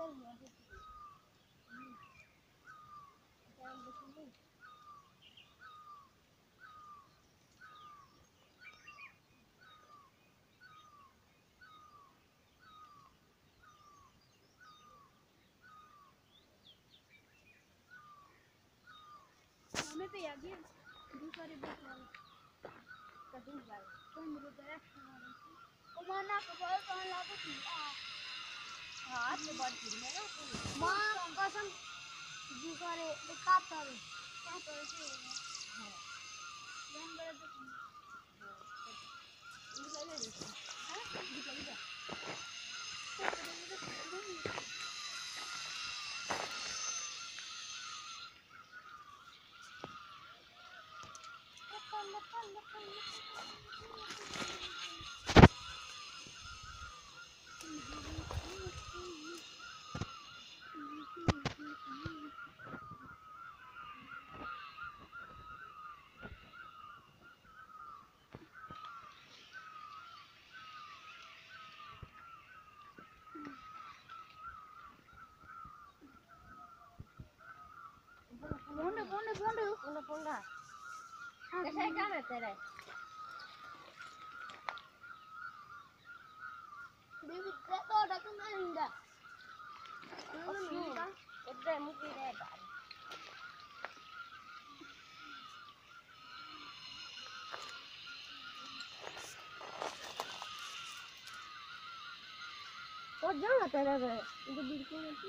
हमें पे आ गया दूसरे बस वाला कटिंग वाला तो मेरे डायरेक्ट ओ माना को बोल तो लागो थी हां से बड़ फिर में ना मां कसम दूसरे काटता है क्या करे से हां हम गए तो निकल ले हां निकल जा Ponda. Esa es cámara, Tere. Bibi, तो डक में हिंदा। उधर मुझे रहेगा। और जाना तेरे घर। इधर बिल्कुल नहीं।